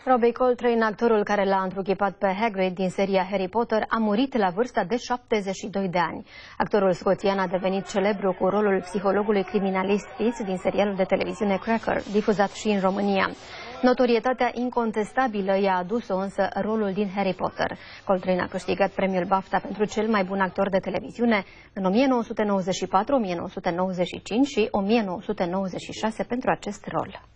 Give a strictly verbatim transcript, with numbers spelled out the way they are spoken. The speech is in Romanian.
Robbie Coltrane, actorul care l-a întruchipat pe Hagrid din seria Harry Potter, a murit la vârsta de șaptezeci și doi de ani. Actorul scoțian a devenit celebru cu rolul psihologului criminalist Fitz din serialul de televiziune Cracker, difuzat și în România. Notorietatea incontestabilă i-a adus-o însă rolul din Harry Potter. Coltrane a câștigat premiul BAFTA pentru cel mai bun actor de televiziune în o mie nouă sute nouăzeci și patru, o mie nouă sute nouăzeci și cinci și o mie nouă sute nouăzeci și șase pentru acest rol.